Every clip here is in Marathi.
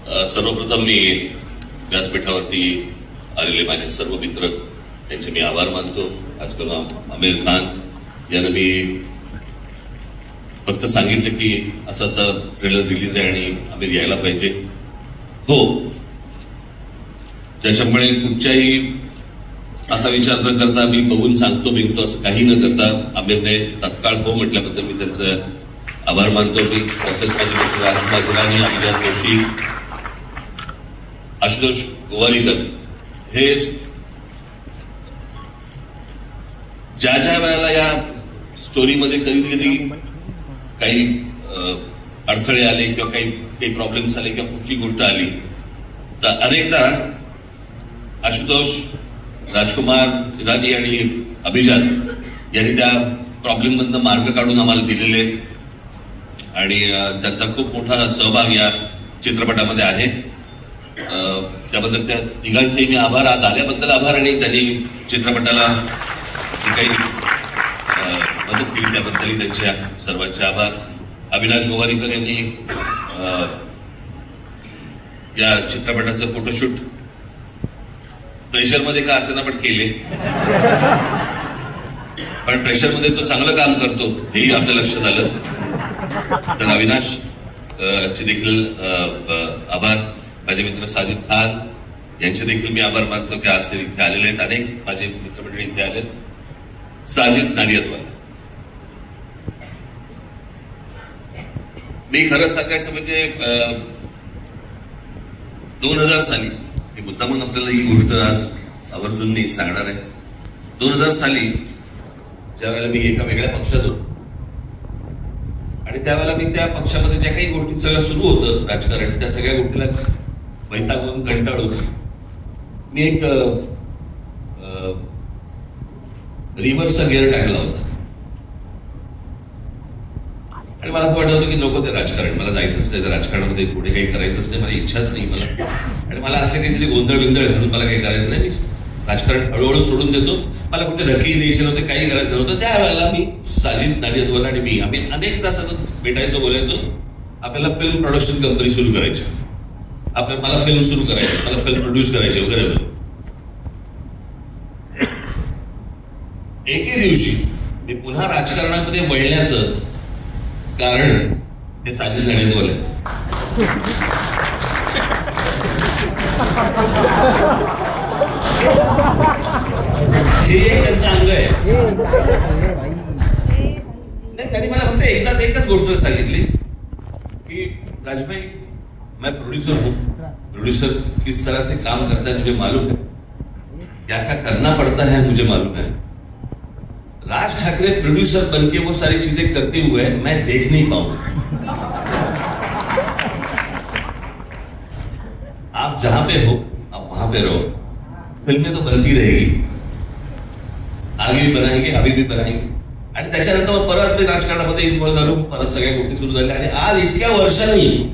सर्वप्रथम मी व्यासपीठावरती आलेले माझे सर्व मित्र यांचे मी आभार मानतो. आजकाल आमिर खान यांना मी फक्त सांगितलं की असं असं ट्रेलर रिलीज आहे आणि आमिर यायला पाहिजे. हो, ज्याच्यामुळे कुठच्याही असा विचार न करता मी बघून सांगतो बिंगतो असं काही न करता आमिरने तत्काळ हो म्हटल्याबद्दल मी त्यांचं आभार मानतो. मी तसेच माझे मित्र आरंभा गुराणी, अभिजात जोशी, आशुतोष गोवारीकर हे ज्या ज्या वेळेला या स्टोरीमध्ये कधी कधी काही अडथळे आले किंवा काही प्रॉब्लेम्स आले किंवा कुठची गोष्ट आली तर अनेकदा आशुतोष, राजकुमार, इराणी आणि अभिजात यांनी त्या प्रॉब्लेम मधनं मार्ग काढून आम्हाला दिलेले आणि त्यांचा खूप मोठा सहभाग या चित्रपटामध्ये आहे. त्याबद्दल त्या तिघांचेही मी आभार, आज आल्याबद्दल आभार आणि त्यांनी चित्रपटाला जे काही मदत केली त्याबद्दलही त्यांचे सर्वांचे आभार. अविनाश गोवारीकर यांनी या चित्रपटाचं फोटोशूट प्रेशरमध्ये का असेना पण केले, पण प्रेशरमध्ये तो चांगलं काम करतो हेही आपल्या लक्षात आलं. तर अविनाश चे देखील आभार. माझे मित्र साजिद खान यांचे देखील मी आभार मानतो की आज ते इथे आलेले आहेत. अनेक माझे मित्रमंडळी इथे आले. साजिद नारियतवाला, मी खरं सांगायचं म्हणजे 2000 साली मी मुद्दामून आपल्याला ही गोष्ट आज आवर्जून मी सांगणार आहे. 2000 साली ज्या वेळेला मी एका वेगळ्या पक्षात होतो आणि त्यावेळेला मी त्या पक्षामध्ये ज्या काही गोष्टी सगळं सुरू होतं राजकारण, त्या सगळ्या गोष्टीला वैतागून कंटाळून मी एक रिव्हर्सचा गिअर टाकला होता आणि मला असं वाटत होतं की नको ते राजकारण, मला जायचंच नाही, तर राजकारणामध्ये पुढे काही करायचंच नाही, मला इच्छाच नाही मला. आणि मला असले काहीतरी गोंधळ बिंदळ घालून मला काही करायचं नाही, मी राजकारण हळूहळू सोडून देतो, मला कुठे धक्के द्यायचे नव्हते, काही करायचं नव्हतं. त्यावेळेला मी साजिद नारियतवाला आणि मी आम्ही अनेकदा सतत भेटायचो, बोलायचो. आपल्याला फिल्म प्रोडक्शन कंपनी सुरू करायची, मला फिल्म सुरू करायची, मला फिल्म प्रोड्यूस करायची वगैरे वगैरे. एके दिवशी मी पुन्हा राजकारणामध्ये वळण्याचं कारण हे साजिद नारियतवाले आहेत. हे त्यांचं अंग आहे. नाही, त्यांनी मला फक्त एकच गोष्ट सांगितली की राजभाई, मैं प्रोड्यूसर हूँ, प्रोड्यूसर किस तरह से काम करता है मुझे मालूम है, क्या क्या करना पड़ता है मुझे मालूम है. राज ठाकरे प्रोड्यूसर बनके वो सारी चीजें करते हुए मैं देख नहीं पाऊंगा. आप जहां पे हो आप वहां पे रहो, फिल्में तो बनती रहेगी, आगे भी बनाएंगे, अभी भी बनाएंगे. आणि त्याच्यानंतर मग परत मी राजकारणामध्ये इन्व्हॉल्व झालो, परत सगळ्या गोष्टी सुरू झाल्या आणि आज इतक्या वर्षांनी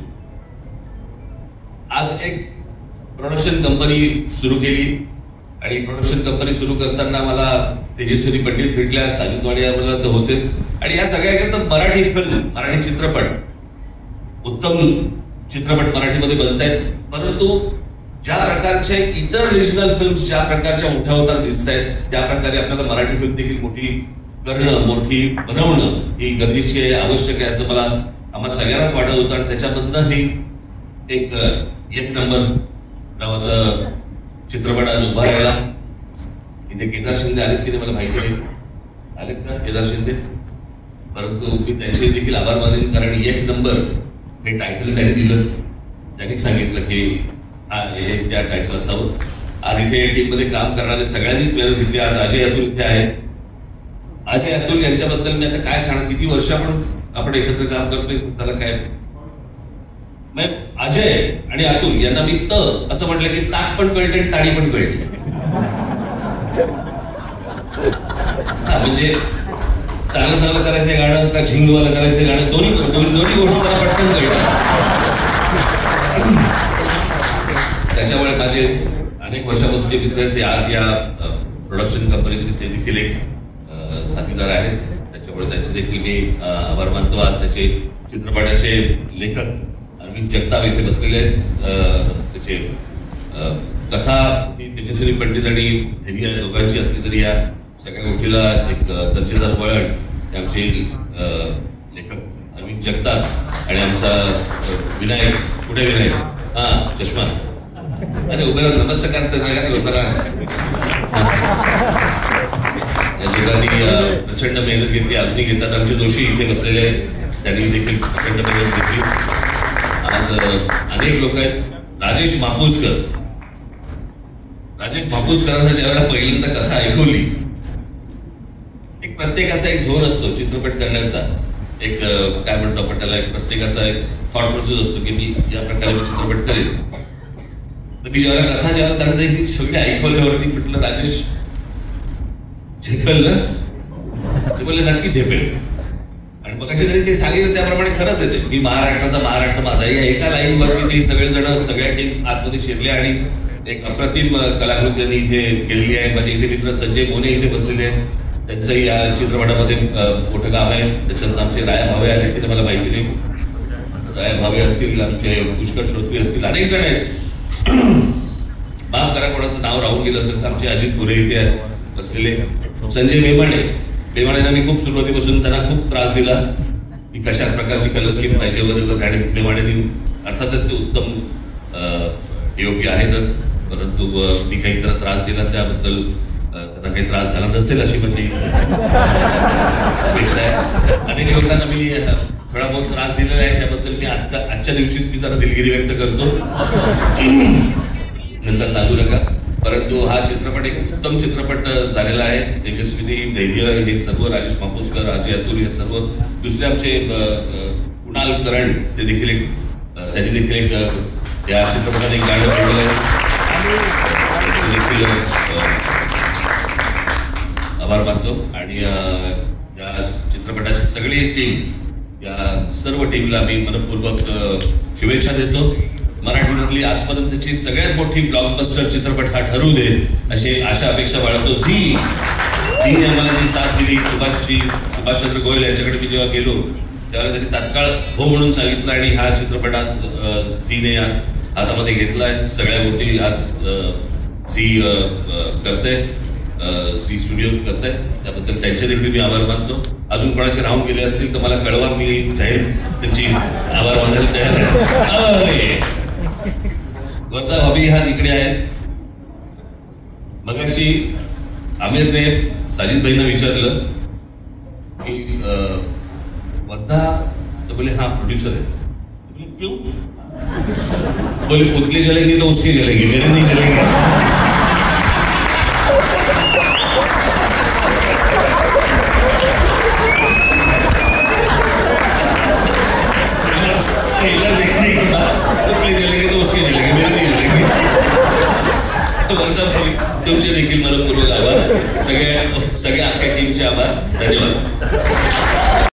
आज एक प्रोडक्शन कंपनी सुरू केली. आणि प्रोडक्शन कंपनी सुरू करताना मला तेजस्विनी पंडित भेटल्या, साजिद नारियतवाला तर होतेच, आणि या सगळ्याच्यात मराठी फिल्म, मराठी चित्रपट, उत्तम चित्रपट मराठीमध्ये बनतायत. परंतु ज्या प्रकारचे इतर रिजनल फिल्म्स ज्या प्रकारच्या उठावतार दिसत आहेत त्या प्रकारे आपल्याला मराठी फिल्म देखील मोठी करणं, मोठी बनवणं ही गरजेची आहे, आवश्यक आहे असं मला आम्हाला सगळ्यांनाच वाटत होतं. आणि त्याच्यामधनं ही एक नंबर नावाचा चित्रपट आज उभा राहिला. इथे केदार शिंदे आलेत की ते मला माहिती नाही, आलेत का केदार शिंदे? परंतु मी त्यांचे देखील आभार मानेन, कारण एक नंबर हे टायटल त्यांनी दिलं, त्यांनी सांगितलं की हे त्या टायटल असावं. आज इथे टीम मध्ये काम करणारे सगळ्यांनीच मेहनत घेतली. आज अजय अतुल इथे आहेत. अजय अतुल यांच्याबद्दल मी आता काय सांग, किती वर्ष आपण एकत्र काम करतोय, त्याला काय. अजय आणि अतुल यांना मी असं म्हटलं की ताक पण कळते आणि ताडी पण कळते. म्हणजे चांगलं चांगलं करायचं गाणं का झिंगवालं करायचं गाणं, दोन्ही गोष्टी मला पटकन कळतात. त्याच्यामुळे माझे अनेक वर्षापासूनचे मित्र आहेत ते आज या प्रोडक्शन कंपनीचे ते देखील एक साथीदार आहेत. त्याच्यामुळे त्यांचे देखील मी आभार मानतो. आज त्याचे चित्रपटाचे लेखक अरविंद जगताप इथे बसलेले आहेत. त्याचे कथा ही तेजस्वी पंडित आणि देवी या दोघांची असली तरी या सगळ्या गोष्टीला एक दर्जेदार वळण हे आमचे लेखक अरविंद जगताप आणि आमचा विनायक. कुठे विनायक? हा, चष्मा. अरे उभे नमस्कार तर लोकांना. या दोघांनी प्रचंड मेहनत घेतली, अजूनही घेतात. आमचे जोशी इथे बसलेले त्यांनी देखील प्रचंड मेहनत घेतली. आज अनेक लोक आहेत. राजेश मापूसकरांना ज्यावेळेला पहिल्यांदा कथा ऐकवली, एक प्रत्येकाचा एक झोन असतो चित्रपट करण्याचा. एक काय म्हणतो आपण त्याला, एक प्रत्येकाचा एक थॉट प्रोसेस असतो की मी या प्रकारे चित्रपट करेन. तर मी ज्यावेळेला कथा त्यांना देखील सगळे ऐकवल्यावरती म्हटलं, राजेश झेपेल ना? ते बोलले नक्की झेपेल. आणि मग कशी तरी ते सांगितलं त्याप्रमाणे खरंच येते की महाराष्ट्र माझा या एका लाईन वरती ते सगळेजण सगळ्या टीम आतमध्ये शिरले आणि एक अप्रतिम कलाकृती त्यांनी इथे केलेली आहे. माझे इथे मित्र संजय मोने इथे बसलेले आहेत. त्यांचंही या चित्रपटामध्ये मोठं काम आहे. त्याच्यानंतर आमचे राया भावे आले की मला माहिती नाही. राया भावे असतील, आमचे पुष्कर श्रोत्री असतील, अनेक जण आहेत. माफ करा कोणाचं नाव राहून गेलं असेल तर आमचे अजित पुरे इथे बसलेले. संजय मेमाणेंना मी खूप सुरुवातीपासून त्यांना खूप त्रास दिला की कशा प्रकारची कलर स्कीम पाहिजे वगैरे. आणि मेमाणेंनी अर्थातच ते उत्तम योग्य आहेतच, परंतु मी काही त्यांना त्रास दिला त्याबद्दल त्यांना काही त्रास झाला नसेल अशी माझी अपेक्षा आहे. अनेक लोकांना मी थोडा बहुत त्रास दिलेला आहे, त्याबद्दल मी आजच्या दिवशी मी जरा दिलगिरी व्यक्त करतो. नंतर सांगू नका. परंतु हा चित्रपट एक उत्तम चित्रपट झालेला आहे. तेजस्विनी, धैर्य हे सर्व, राजेश मापूसकर, अजय अतुल हे सर्व, दुसरे आमचे कुणाल करण ते देखील त्यांनी देखील एक या चित्रपटात एक गाणं केलेलं आहे. देखील आभार मानतो. आणि या चित्रपटाची सगळी टीम, या सर्व टीमला मी मनपूर्वक शुभेच्छा देतो. मराठीमधली आजपर्यंतची सगळ्यात मोठी ब्लॉकबस्टर चित्रपट हा ठरू दे अशी आशा अपेक्षा बाळगतो. झीने आम्हाला जी साथ दिली, सुभाषचंद्र गोयल यांच्याकडे मी जेव्हा गेलो त्यावेळेला त्यांनी तात्काळ हो म्हणून सांगितलं आणि हा चित्रपट आज झीने आज हातामध्ये घेतलाय. सगळ्या गोष्टी आज झी करते, झी स्टुडिओज करताय, त्याबद्दल त्यांचे देखील मी आभार मानतो. अजून कोणाचे राहून गेले असतील तर मला कळवा, मी जाहीर त्यांची आभार मानायला तयार आहे. वर्धा हॉबी हाच इकडे आहेत. मगाशी आमिरने साजिद भाईंना विचारलं की वर्धा, तो बोले हाँ प्रोड्यूसर है. क्यों? बोले पुतली जलेगी तो उसकी जलेगी, मेरे नहीं जलेगी. ट्रेलर देखने के बाद पुतली जलेगी तो उसकी जलेगी, मेरे नहीं जलेगी. वर्धा भाई तुमचे देखील मनपूर्वक आभार. सगळ्या अख्ख्या टीमचे आभार. धन्यवाद.